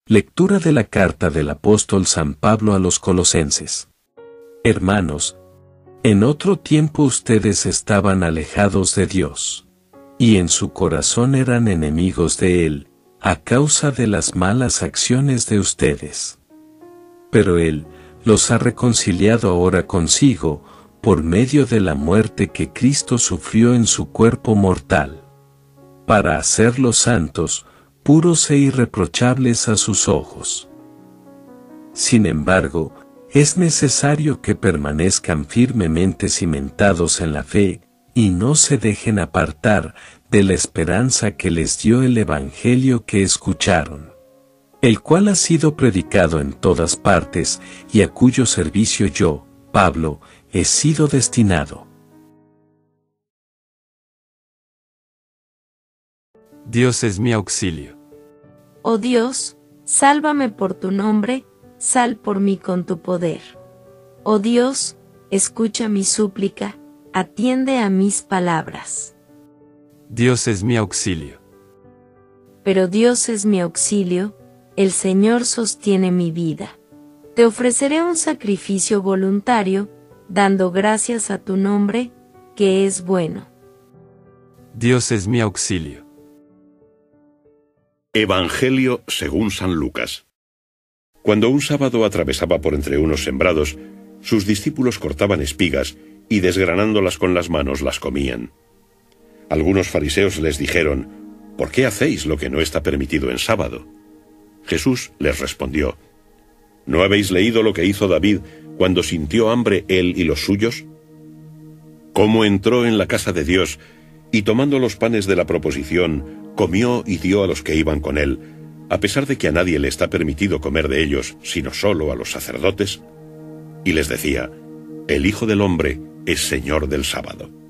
Lectura de la carta del apóstol San Pablo a los Colosenses. Hermanos, en otro tiempo ustedes estaban alejados de Dios, y en su corazón eran enemigos de Él, a causa de las malas acciones de ustedes. Pero Él los ha reconciliado ahora consigo, por medio de la muerte que Cristo sufrió en su cuerpo mortal, para hacerlos santos, puros e irreprochables a sus ojos. Sin embargo, es necesario que permanezcan firmemente cimentados en la fe, y no se dejen apartar de la esperanza que les dio el Evangelio que escucharon, el cual ha sido predicado en todas partes, y a cuyo servicio yo, Pablo, he sido destinado. Dios es mi auxilio. Oh Dios, sálvame por tu nombre, sal por mí con tu poder. Oh Dios, escucha mi súplica, atiende a mis palabras. Dios es mi auxilio. Pero Dios es mi auxilio, el Señor sostiene mi vida. Te ofreceré un sacrificio voluntario, dando gracias a tu nombre, que es bueno. Dios es mi auxilio. Evangelio según San Lucas. Cuando un sábado atravesaba por entre unos sembrados, sus discípulos cortaban espigas y desgranándolas con las manos las comían. Algunos fariseos les dijeron: ¿por qué hacéis lo que no está permitido en sábado? Jesús les respondió: ¿no habéis leído lo que hizo David cuando sintió hambre él y los suyos? ¿Cómo entró en la casa de Dios y tomando los panes de la proposición, comió y dio a los que iban con él, a pesar de que a nadie le está permitido comer de ellos, sino solo a los sacerdotes? Y les decía: el Hijo del Hombre es Señor del sábado.